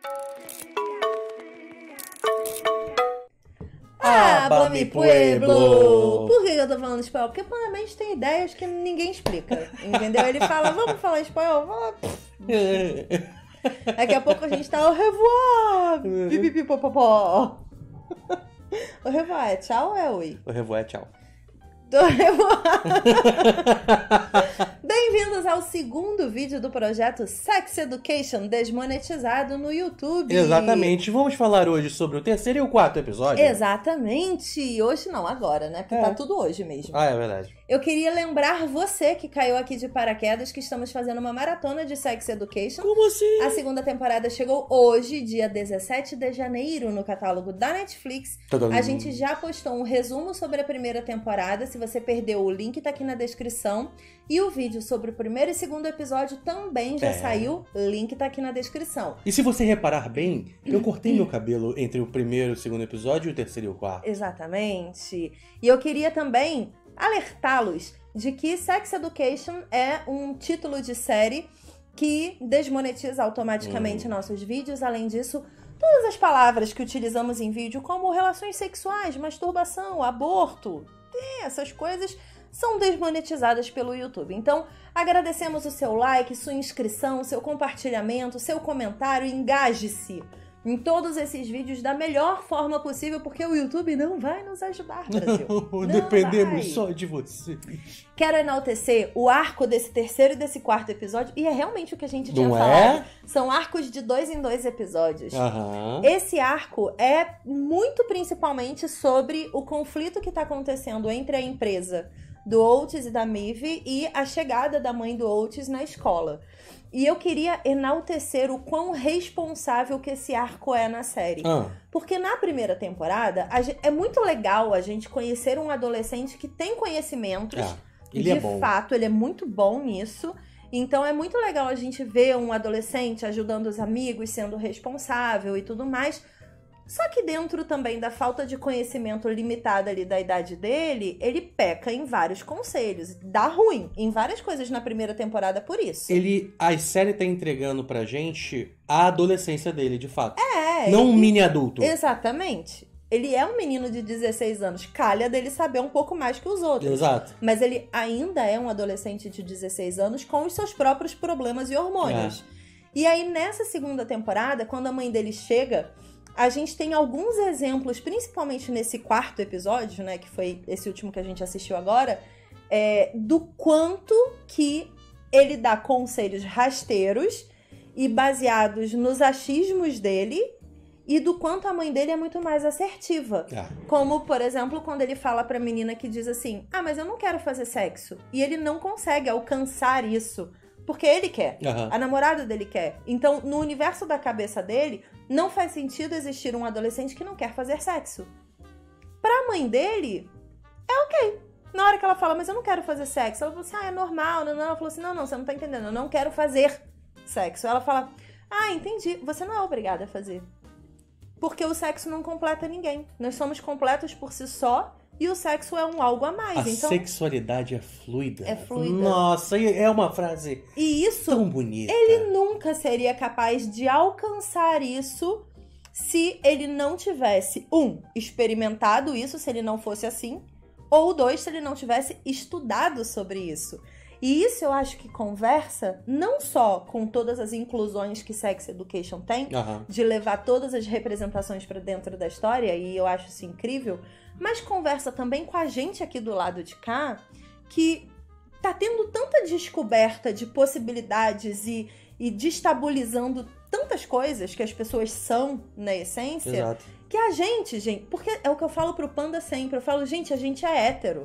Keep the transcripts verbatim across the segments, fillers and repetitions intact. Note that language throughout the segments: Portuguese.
Ah, Bom Mi Pueblo! Por que eu tô falando espanhol? Porque o Panamense tem ideias que ninguém explica, entendeu? Ele fala, vamos falar espanhol? Fala... Daqui a pouco a gente tá au revoir! Pipipipopopó! Au revoir é tchau ou é oi? Au revoir é tchau. Au revoir! Bem-vindos ao segundo vídeo do projeto Sex Education desmonetizado no YouTube. Exatamente. Vamos falar hoje sobre o terceiro e o quarto episódio. Exatamente. Hoje não, agora, né? Porque é. Tá tudo hoje mesmo. Ah, é verdade. Eu queria lembrar você que caiu aqui de paraquedas que estamos fazendo uma maratona de Sex Education. Como assim? A segunda temporada chegou hoje, dia dezessete de janeiro, no catálogo da Netflix. Tadam. A gente já postou um resumo sobre a primeira temporada. Se você perdeu, o link tá aqui na descrição. E o vídeo sobre o primeiro e segundo episódio também já é. saiu. Link tá aqui na descrição. E se você reparar bem, eu cortei meu cabelo entre o primeiro e o segundo episódio e o terceiro e o quarto. Exatamente. E eu queria também alertá-los de que Sex Education é um título de série que desmonetiza automaticamente hum. nossos vídeos. Além disso, todas as palavras que utilizamos em vídeo, como relações sexuais, masturbação, aborto, essas coisas são desmonetizadas pelo YouTube. Então, agradecemos o seu like, sua inscrição, seu compartilhamento, seu comentário, engaje-se em todos esses vídeos da melhor forma possível, porque o YouTube não vai nos ajudar, Brasil. Não Dependemos vai. só de você. Quero enaltecer o arco desse terceiro e desse quarto episódio, e é realmente o que a gente tinha não falado. É? São arcos de dois em dois episódios. Uhum. Esse arco é muito principalmente sobre o conflito que está acontecendo entre a empresa do Otis e da Maeve e a chegada da mãe do Otis na escola. E eu queria enaltecer o quão responsável que esse arco é na série. Ah. Porque na primeira temporada, gente, é muito legal a gente conhecer um adolescente que tem conhecimentos. Ah, ele de é bom. fato, ele é muito bom nisso. Então é muito legal a gente ver um adolescente ajudando os amigos, sendo responsável e tudo mais. Só que dentro também da falta de conhecimento limitada ali da idade dele, ele peca em vários conselhos. Dá ruim em várias coisas na primeira temporada por isso. Ele, a série tá entregando pra gente a adolescência dele, de fato. É. Não ele, um mini adulto. Exatamente. Ele é um menino de dezesseis anos. Calha dele saber um pouco mais que os outros. Exato. Mas ele ainda é um adolescente de dezesseis anos com os seus próprios problemas e hormônios. É. E aí, nessa segunda temporada, quando a mãe dele chega, a gente tem alguns exemplos, principalmente nesse quarto episódio, né, que foi esse último que a gente assistiu agora, é, do quanto que ele dá conselhos rasteiros e baseados nos achismos dele e do quanto a mãe dele é muito mais assertiva. Ah. Como, por exemplo, quando ele fala pra menina que diz assim, ah, mas eu não quero fazer sexo. E ele não consegue alcançar isso. Porque ele quer. Uhum. A namorada dele quer. Então, no universo da cabeça dele, não faz sentido existir um adolescente que não quer fazer sexo. Pra mãe dele, é ok. Na hora que ela fala, mas eu não quero fazer sexo, ela falou assim, ah, é normal. Não, não. Ela falou assim, não, não, você não tá entendendo. Eu não quero fazer sexo. Ela fala, ah, entendi. Você não é obrigada a fazer. Porque o sexo não completa ninguém. Nós somos completos por si só. E o sexo é um algo a mais. A então, sexualidade é fluida. É fluida. Nossa, é uma frase e isso, tão bonita. Ele nunca seria capaz de alcançar isso se ele não tivesse, um, experimentado isso, se ele não fosse assim. Ou dois, se ele não tivesse estudado sobre isso. E isso eu acho que conversa não só com todas as inclusões que Sex Education tem, uhum. de levar todas as representações para dentro da história, e eu acho isso incrível, mas conversa também com a gente aqui do lado de cá, que tá tendo tanta descoberta de possibilidades e, e destabilizando tantas coisas que as pessoas são, na essência, Exato. Que a gente, gente, porque é o que eu falo pro Panda sempre, eu falo, gente, a gente é hétero.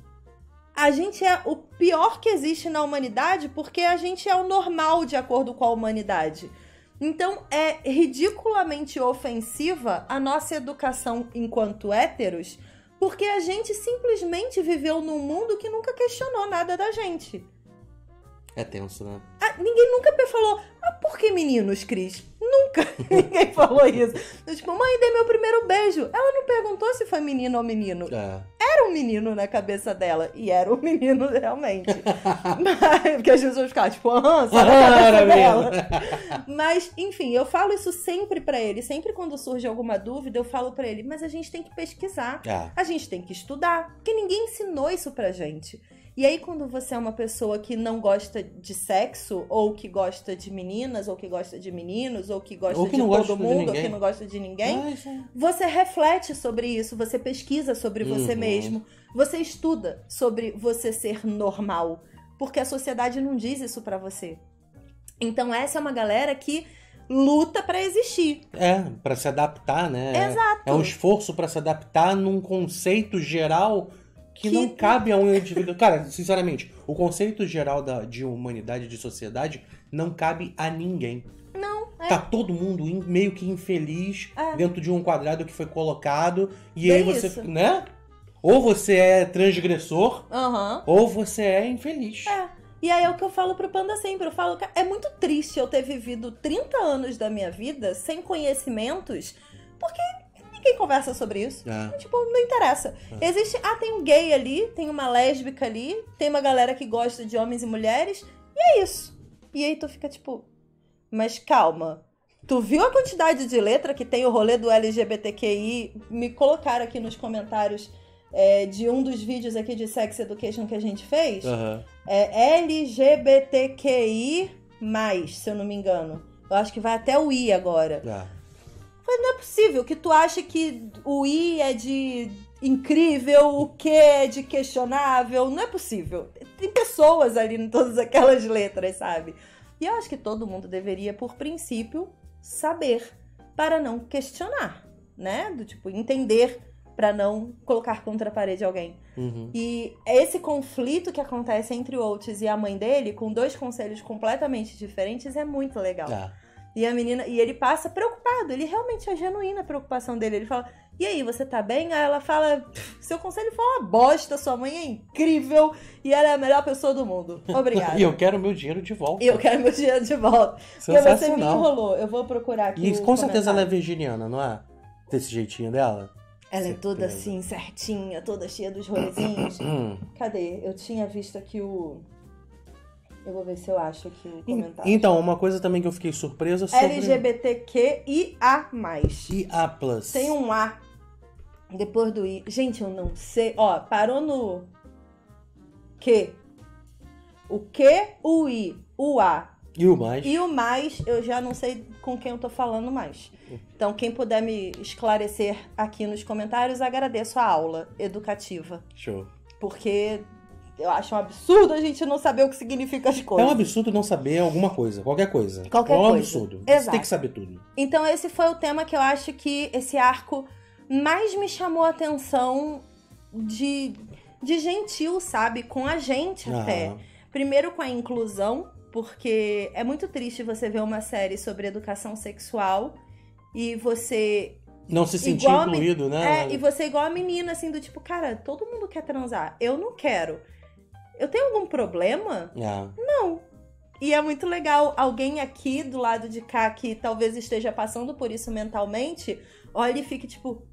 A gente é o pior que existe na humanidade porque a gente é o normal de acordo com a humanidade. Então, é ridiculamente ofensiva a nossa educação enquanto héteros, porque a gente simplesmente viveu num mundo que nunca questionou nada da gente. É tenso, né? Ah, ninguém nunca falou, ah, por que meninos, Cris? Nunca ninguém falou isso. Eu, tipo, mãe, dei meu primeiro beijo. Ela não perguntou se foi menino ou menino. É. Era era um menino na cabeça dela. E era um menino realmente. Mas, porque as pessoas ficavam tipo, aham, só na cabeça dela. Mas, enfim, eu falo isso sempre pra ele. Sempre quando surge alguma dúvida, eu falo pra ele, mas a gente tem que pesquisar. Ah. A gente tem que estudar. Porque ninguém ensinou isso pra gente. E aí, quando você é uma pessoa que não gosta de sexo, ou que gosta de meninas, ou que gosta de meninos, ou que gosta ou que de não todo gosta mundo, de ou que não gosta de ninguém, ah, isso... você reflete sobre isso, você pesquisa sobre você uhum. mesmo, você estuda sobre você ser normal, porque a sociedade não diz isso pra você. Então, essa é uma galera que luta pra existir. É, pra se adaptar, né? Exato. É um esforço pra se adaptar num conceito geral... Que, que não cabe a um indivíduo. Cara, sinceramente, o conceito geral da, de humanidade, de sociedade, não cabe a ninguém. Não, é. Tá todo mundo in, meio que infeliz é. dentro de um quadrado que foi colocado. E Bem aí você, isso. né? Ou você é transgressor, uhum. ou você é infeliz. É. E aí é o que eu falo pro Panda sempre. Eu falo que é muito triste eu ter vivido trinta anos da minha vida sem conhecimentos, porque... Ninguém conversa sobre isso. É. Tipo, não interessa. É. Existe... Ah, tem um gay ali, tem uma lésbica ali, tem uma galera que gosta de homens e mulheres, e é isso. E aí tu fica tipo... Mas calma. Tu viu a quantidade de letra que tem o rolê do L G B T Q I? Me colocaram aqui nos comentários é, de um dos vídeos aqui de Sex Education que a gente fez. Uhum. É L G B T Q I mais, se eu não me engano. Eu acho que vai até o I agora. É. Mas não é possível que tu ache que o I é de incrível, o Q é de questionável. Não é possível. Tem pessoas ali em todas aquelas letras, sabe? E eu acho que todo mundo deveria, por princípio, saber para não questionar, né? Do tipo, entender para não colocar contra a parede alguém. Uhum. E esse conflito que acontece entre o Oates e a mãe dele, com dois conselhos completamente diferentes, é muito legal. Tá. E a menina, e ele passa preocupado, ele realmente é genuína a preocupação dele. Ele fala, e aí, você tá bem? Aí ela fala, seu conselho foi uma bosta, sua mãe é incrível e ela é a melhor pessoa do mundo. Obrigada. E eu quero meu dinheiro de volta. E eu quero meu dinheiro de volta. Porque você me enrolou. Eu vou procurar aqui. E com certeza ela é virginiana, não é? Desse jeitinho dela? Ela é toda assim, certinha, toda cheia dos rolezinhos. Cadê? Eu tinha visto aqui o... Eu vou ver se eu acho aqui o comentário. Então, uma coisa também que eu fiquei surpresa sobre... L G B T Q I A mais. I A plus. Tem um A depois do I. Gente, eu não sei. Ó, parou no Q. O Q, o I, o A. E o mais. E o mais, eu já não sei com quem eu tô falando mais. Então, quem puder me esclarecer aqui nos comentários, agradeço a aula educativa. Show. Porque... Eu acho um absurdo a gente não saber o que significa as coisas. É um absurdo não saber alguma coisa, qualquer coisa. Qualquer coisa. É um coisa. absurdo. Exato. Você tem que saber tudo. Então esse foi o tema que eu acho que esse arco mais me chamou a atenção de, de gentil, sabe? Com a gente Ah. até. Primeiro com a inclusão, porque é muito triste você ver uma série sobre educação sexual e você... Não se sentir igual incluído, a, né? É, e você igual a menina, assim, do tipo, cara, todo mundo quer transar. Eu não quero. Eu tenho algum problema? Ah. Não. E é muito legal alguém aqui do lado de cá que talvez esteja passando por isso mentalmente, olha e fique tipo...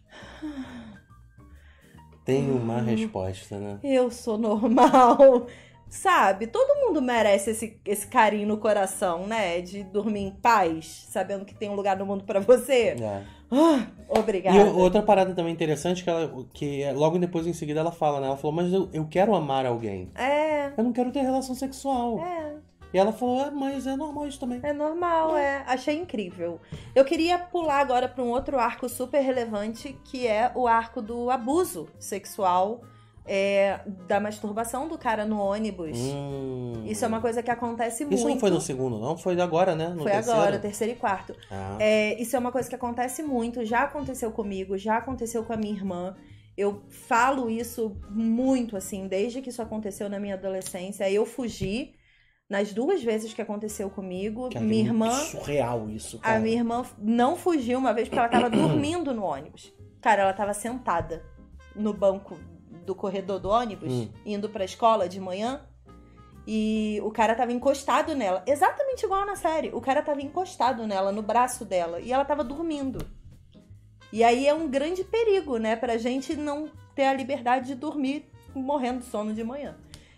Tem uma resposta, né? Eu sou normal. Sabe? Todo mundo merece esse, esse carinho no coração, né? De dormir em paz, sabendo que tem um lugar no mundo pra você. É. Ah, obrigada. E outra parada também interessante que, ela, que logo depois em seguida ela fala, né? Ela falou, mas eu, eu quero amar alguém. É. Eu não quero ter relação sexual. É. E ela falou, é, mas é normal isso também. É normal, é. Achei incrível. Eu queria pular agora para um outro arco super relevante, que é o arco do abuso sexual, é, da masturbação do cara no ônibus. Hum. Isso é uma coisa que acontece muito. Isso não foi no segundo, não? Foi agora, né? No foi terceiro? agora, terceiro e quarto. Ah. É, isso é uma coisa que acontece muito. Já aconteceu comigo, já aconteceu com a minha irmã. Eu falo isso muito, assim, desde que isso aconteceu na minha adolescência. Eu fugi nas duas vezes que aconteceu comigo. Cara, minha é irmã... surreal isso, cara. A minha irmã não fugiu uma vez porque ela tava dormindo no ônibus. Cara, ela tava sentada no banco do corredor do ônibus, hum. indo pra escola de manhã. E o cara tava encostado nela. Exatamente igual na série. O cara tava encostado nela, no braço dela. E ela tava dormindo. E aí é um grande perigo, né? Pra gente não ter a liberdade de dormir morrendo de sono de manhã.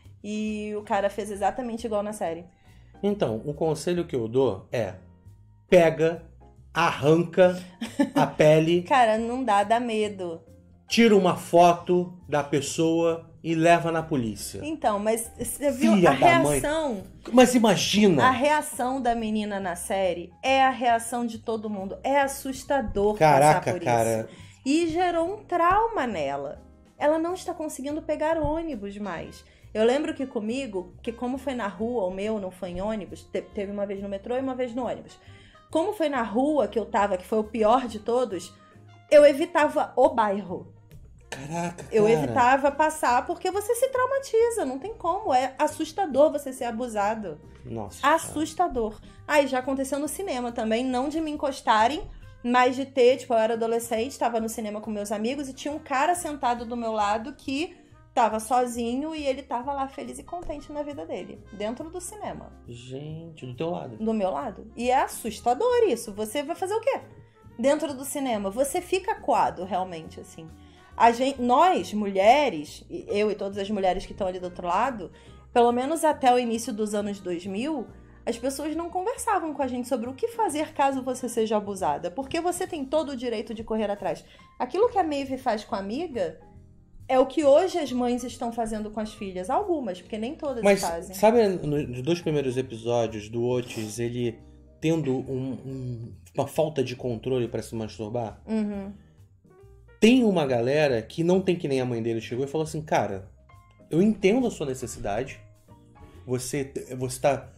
E o cara fez exatamente igual na série. Então, o conselho que eu dou é: pega, arranca a pele. Cara, não dá, dá medo. Tira uma foto da pessoa e leva na polícia. Então, mas você viu Filha a da reação... mãe. Mas imagina... A reação da menina na série é a reação de todo mundo. É assustador Caraca, passar por cara. isso. E gerou um trauma nela. Ela não está conseguindo pegar ônibus mais. Eu lembro que comigo, que como foi na rua, o meu não foi em ônibus, teve uma vez no metrô e uma vez no ônibus. Como foi na rua que eu tava, que foi o pior de todos, eu evitava o bairro. Caraca, cara. Eu evitava passar porque você se traumatiza, não tem como. É assustador você ser abusado. Nossa. Assustador. Aí ah, já aconteceu no cinema também, não de me encostarem, mas de ter, tipo, eu era adolescente, tava no cinema com meus amigos e tinha um cara sentado do meu lado que tava sozinho e ele tava lá feliz e contente na vida dele, dentro do cinema. Gente, do teu lado. Do meu lado. E é assustador isso. Você vai fazer o quê? Dentro do cinema. Você fica acuado, realmente, assim. A gente, nós, mulheres, eu e todas as mulheres que estão ali do outro lado, pelo menos até o início dos anos dois mil, as pessoas não conversavam com a gente sobre o que fazer caso você seja abusada. Porque você tem todo o direito de correr atrás. Aquilo que a Maeve faz com a amiga é o que hoje as mães estão fazendo com as filhas. Algumas, porque nem todas Mas, fazem. Sabe, nos dois primeiros episódios do Otis, ele tendo um, um, uma falta de controle pra se masturbar? Uhum. Tem uma galera que não tem que nem a mãe dele chegou e falou assim, cara, eu entendo a sua necessidade, você, você tá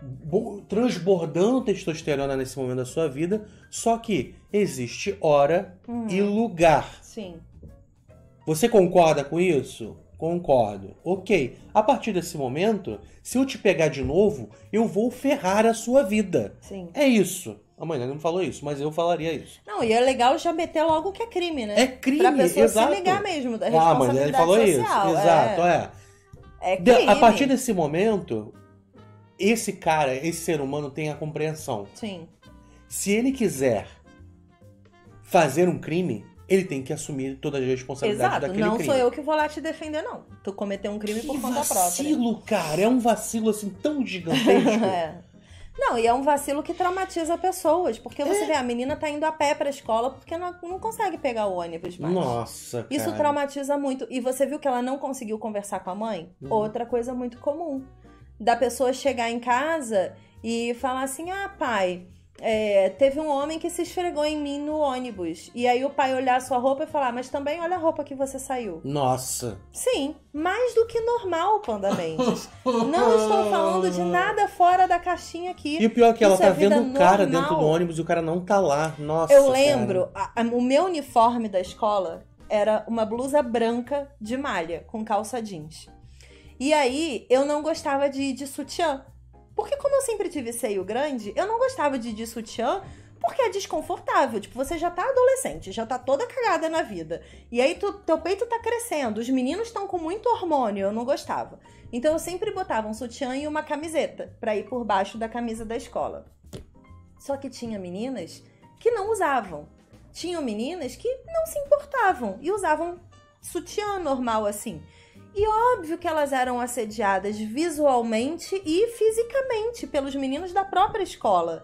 transbordando testosterona nesse momento da sua vida, só que existe hora uhum. e lugar. Sim. Você concorda com isso? Concordo. Ok. A partir desse momento, se eu te pegar de novo, eu vou ferrar a sua vida. Sim. É isso. A mãe não falou isso, mas eu falaria isso. Não, e é legal já meter logo que é crime, né? É crime, pra pessoa exato. se ligar mesmo da Ah, responsabilidade mas ele falou social. isso. Exato, é. É, é crime. A partir desse momento, esse cara, esse ser humano tem a compreensão. Sim. Se ele quiser fazer um crime, ele tem que assumir toda a responsabilidade Exato. daquele Não crime. Não sou eu que vou lá te defender, não. Tu cometeu um crime que por conta própria. vacilo, cara. É um vacilo, assim, tão gigantesco. É. Não, e é um vacilo que traumatiza pessoas. Porque você é. vê, a menina tá indo a pé pra escola porque não, não consegue pegar o ônibus mais. Nossa, cara. Isso traumatiza muito. E você viu que ela não conseguiu conversar com a mãe? Hum. Outra coisa muito comum. Da pessoa chegar em casa e falar assim, ah, pai... É, teve um homem que se esfregou em mim no ônibus. E aí o pai olhar a sua roupa e falar, mas também olha a roupa que você saiu. Nossa. Sim, mais do que normal, Panda Mendes. Não estou falando de nada fora da caixinha aqui. E o pior é que ela Isso tá é vida vendo o cara normal. dentro do ônibus e o cara não tá lá. Nossa, eu lembro, a, a, o meu uniforme da escola era uma blusa branca de malha, com calça jeans. E aí, eu não gostava de ir de sutiã. Porque como eu sempre tive seio grande, eu não gostava de ir de sutiã porque é desconfortável. Tipo, você já tá adolescente, já tá toda cagada na vida. E aí tu, teu peito tá crescendo, os meninos estão com muito hormônio, eu não gostava. Então eu sempre botava um sutiã e uma camiseta pra ir por baixo da camisa da escola. Só que tinha meninas que não usavam. Tinham meninas que não se importavam e usavam sutiã normal assim. E óbvio que elas eram assediadas visualmente e fisicamente pelos meninos da própria escola.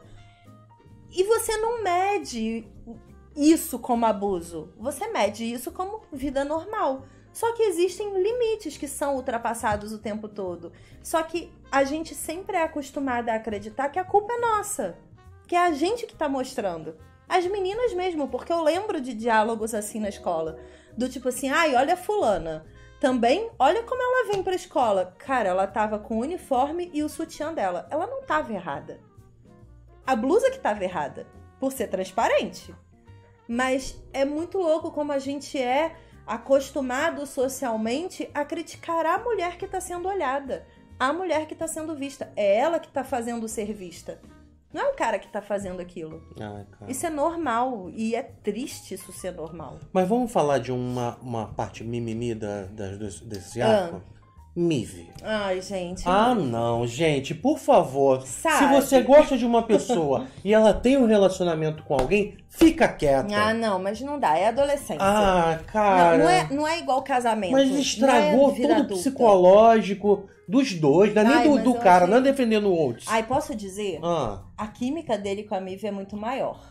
E você não mede isso como abuso. Você mede isso como vida normal. Só que existem limites que são ultrapassados o tempo todo. Só que a gente sempre é acostumada a acreditar que a culpa é nossa. Que é a gente que tá mostrando. As meninas mesmo, porque eu lembro de diálogos assim na escola. Do tipo assim, ai, olha a fulana. Também, olha como ela vem pra escola. Cara, ela tava com o uniforme e o sutiã dela. Ela não tava errada. A blusa que tava errada, por ser transparente. Mas é muito louco como a gente é acostumado socialmente a criticar a mulher que tá sendo olhada. A mulher que tá sendo vista. É ela que tá fazendo ser vista. Não é o cara que tá fazendo aquilo. Ai, cara. Isso é normal. E é triste isso ser normal. Mas vamos falar de uma, uma parte mimimi da, da, desse arco? Ah. Mive. Ai, gente. Ah, não, gente, por favor. Sabe? Se você gosta de uma pessoa e ela tem um relacionamento com alguém, fica quieta. Ah, não, mas não dá, é adolescência. Ah, cara. Não, não, é, não é igual casamento. Mas estragou não é vida todo o adulta. psicológico dos dois, não é nem Ai, do, mas do eu cara, achei- não é defendendo o outro. Ai, posso dizer? Ah, A química dele com a Mive é muito maior.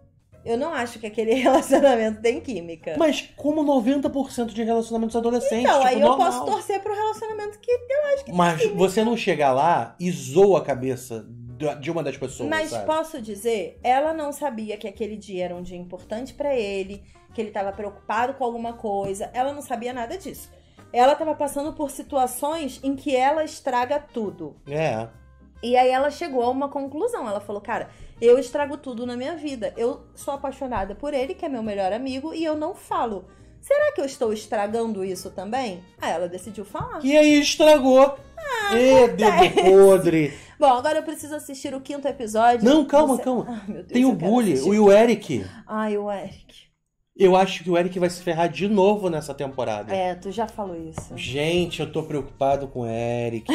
Eu não acho que aquele relacionamento tem química. mas como noventa por cento de relacionamentos adolescentes, Então, tipo, aí eu normal. posso torcer pro relacionamento que eu acho que Mas tem química. você não chega lá e zoa a cabeça da- de uma das pessoas, Mas sabe? posso dizer, ela não sabia que aquele dia era um dia importante pra ele, que ele tava preocupado com alguma coisa. Ela não sabia nada disso. Ela tava passando por situações em que ela estraga tudo. É. E aí ela chegou a uma conclusão. Ela falou, cara, eu estrago tudo na minha vida. Eu sou apaixonada por ele, que é meu melhor amigo, e eu não falo. Será que eu estou estragando isso também? Aí ela decidiu falar. E aí estragou. Ah, Ê, dedo podre. Bom, agora eu preciso assistir o quinto episódio. Não, calma, Você- calma. Ai, meu Deus, Tem o eu quero Bully, assistir. o e o Eric. Ai, o Eric. Eu acho que o Eric vai se ferrar de novo nessa temporada. É, tu já falou isso. Gente, eu tô preocupado com o Eric.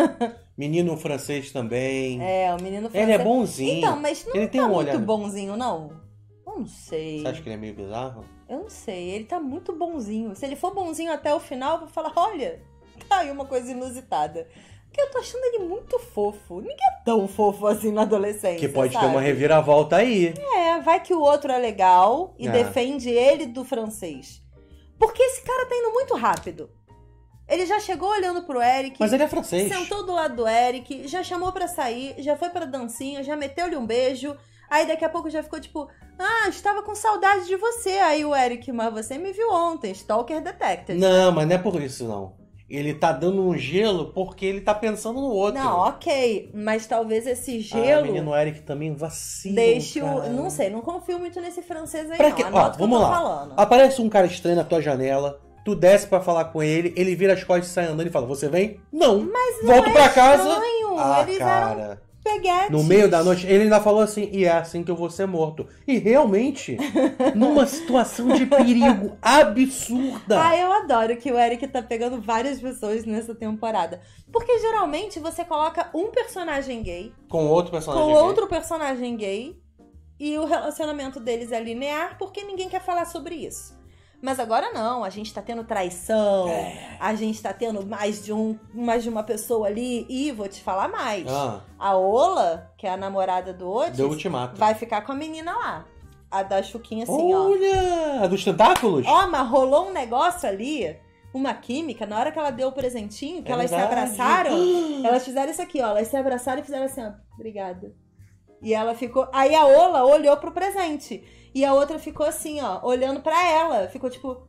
Menino francês também. É, o menino Ele é francês. bonzinho. Então, mas não Ele tem tá um muito olhar- bonzinho, não? Eu não sei. Você acha que ele é meio bizarro? Eu não sei. Ele tá muito bonzinho. Se ele for bonzinho até o final, eu vou falar, olha, tá aí uma coisa inusitada. Porque eu tô achando ele muito fofo. Ninguém é tão fofo assim na adolescência, Que pode sabe? ter uma reviravolta aí. É, vai que o outro é legal e É. defende ele do francês. Porque esse cara tá indo muito rápido. Ele já chegou olhando pro Eric, Mas ele é francês. sentou do lado do Eric, já chamou pra sair, já foi pra dancinha, já meteu-lhe um beijo. Aí daqui a pouco já ficou tipo, ah, estava com saudade de você. Aí o Eric, mas você me viu ontem, Stalker Detected. Não, mas não é por isso, não. Ele tá dando um gelo porque ele tá pensando no outro. Não, ok, mas talvez esse Ah, gelo o menino Eric também vacila. deixe o... cara. Não sei, não confio muito nesse francês aí Pra não. quê? Ó, Anota o que eu vamos tô lá. falando. Aparece um cara estranho na tua janela, tu desce pra falar com ele, ele vira as costas e sai andando e fala, você vem? Não. Mas não Volto é pra casa. estranho, Ah, eles eram cara. peguetes. No meio da noite, ele ainda falou assim, e é assim que eu vou ser morto. E realmente, numa situação de perigo absurda. Ah, eu adoro que o Eric tá pegando várias pessoas nessa temporada. Porque geralmente você coloca um personagem gay Com outro personagem com gay. outro personagem gay e o relacionamento deles é linear porque ninguém quer falar sobre isso. Mas agora não, a gente tá tendo traição, É. a gente tá tendo mais de, um, mais de uma pessoa ali e vou te falar mais. Ah, A Ola, que é a namorada do Otis, deu ultimato. vai ficar com a menina lá. A da Chuquinha assim, ó. Olha! A dos tentáculos? Ó, mas rolou um negócio ali, uma química, na hora que ela deu o presentinho, que É elas verdade. se abraçaram, elas fizeram isso aqui, ó. Elas se abraçaram e fizeram assim, ó. Obrigada. E ela ficou... Aí a Ola olhou pro presente. E a outra ficou assim, ó, olhando pra ela. Ficou tipo...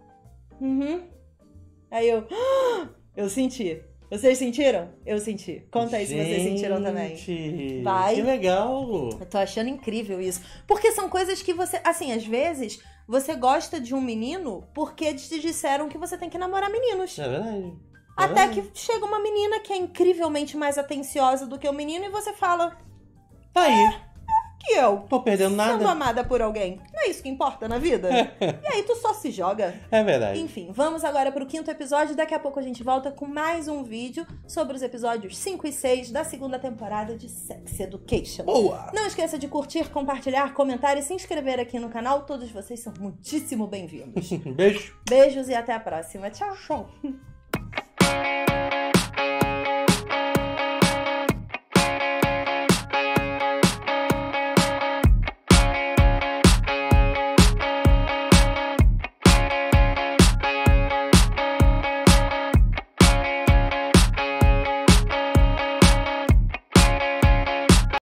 Uhum. Aí eu... Eu senti. Vocês sentiram? Eu senti. Conta aí se vocês sentiram também. Gente, Vai. Que legal. Eu tô achando incrível isso. Porque são coisas que você... Assim, às vezes, você gosta de um menino porque te disseram que você tem que namorar meninos. É verdade. É Até verdade. que chega uma menina que é incrivelmente mais atenciosa do que o menino e você fala Tá aí. que eu, Tô perdendo sendo nada. amada por alguém, não é isso que importa na vida? E aí tu só se joga. É verdade. Enfim, vamos agora pro quinto episódio. Daqui a pouco a gente volta com mais um vídeo sobre os episódios cinco e seis da segunda temporada de Sex Education. Boa! Não esqueça de curtir, compartilhar, comentar e se inscrever aqui no canal. Todos vocês são muitíssimo bem-vindos. Beijo. Beijos e até a próxima. Tchau. Tchau.